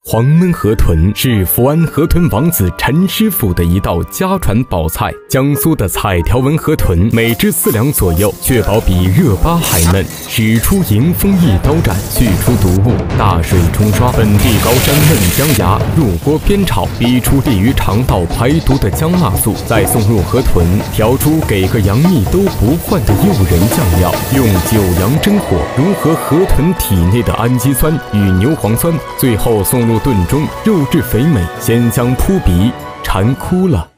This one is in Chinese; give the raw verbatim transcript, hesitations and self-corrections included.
黄焖河豚是福安河豚王子陈师傅的一道家传宝菜。江苏的彩条纹河豚每只四两左右，确保比热巴还嫩。使出迎风一刀斩，去出毒物，大水冲刷，本地高山嫩姜芽，入锅煸炒，逼出利于肠道排毒的姜辣素，再送入河豚，调出给个杨幂都不换的诱人酱料，用九阳真火融合河豚体内的氨基酸与牛磺酸，最后送入炖中，肉质肥美，鲜香扑鼻，馋哭了。